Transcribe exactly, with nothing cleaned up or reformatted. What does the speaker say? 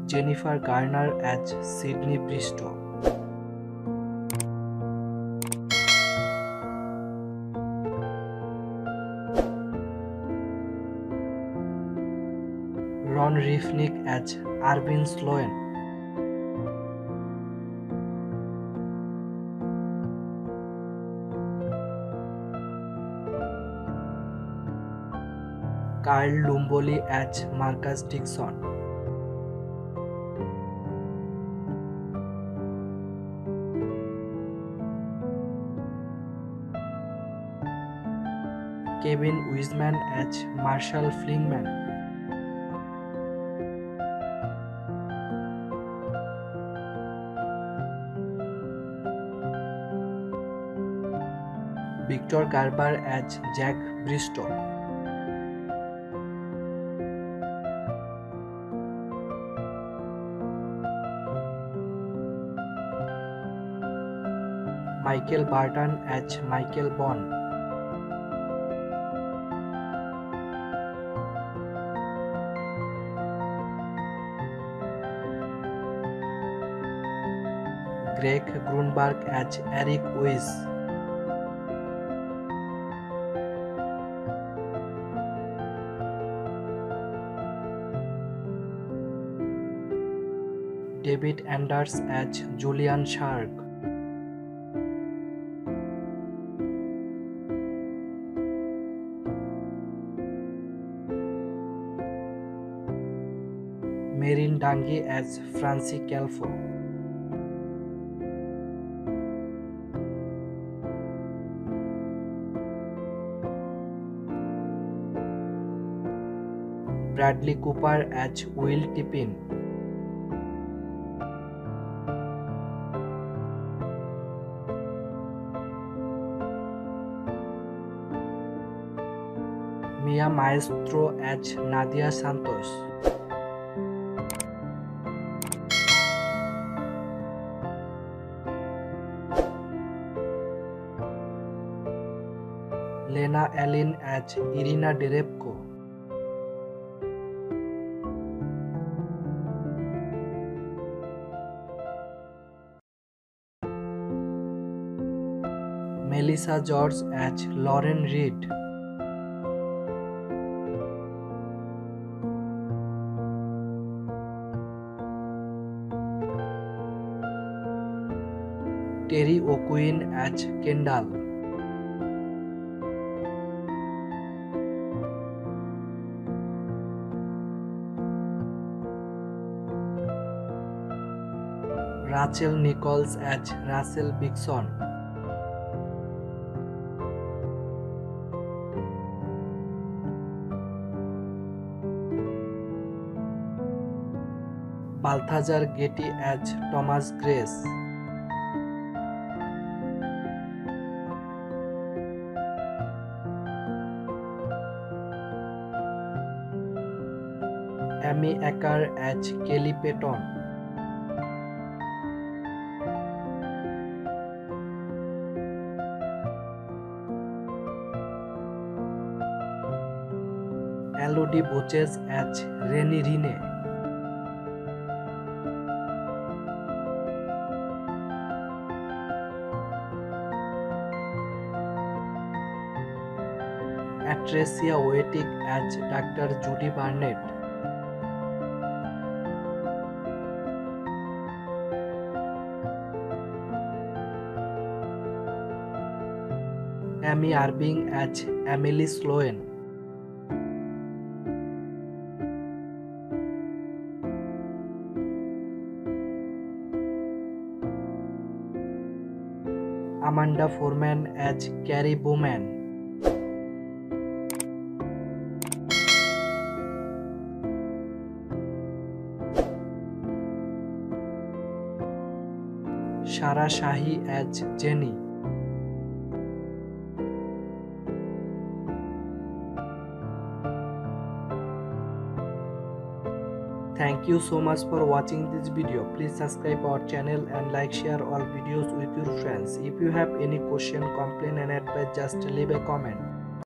Jennifer Garner as Sydney Bristow. Ron Rifkin as Arvin Sloane. Carl Lumboli as Marcus Dixon. Kevin Wiseman as Marshall Flingman. Victor Garber as Jack Bristow. Michael Vartan as Michael Vaughn. Greg Grunberg as Eric Weiss. David Anders as Julian Shark. Marin Dangi as Francie Calfo. Bradley Cooper as Will Tippin. Mia Maestro as Nadia Santos. Lena Allen as Irina Derebko. Melissa George as Lauren Reed. Terry O'Quinn as Kendall. Rachel Nichols as Russell Bixson. Balthazar Getty as Thomas Grace. Amy Acker as Kelly Patton. Elodie Boches as Rennie Rene. Atracia Wettig as Doctor Judy Barnett. Amy Irving as Emily Sloane. Amanda Foreman as Carrie Bowman. Shara Shahi as Jenny. Thank you so much for watching this video. Please subscribe our channel and like share our videos with your friends. If you have any question, complaint and advice, just leave a comment.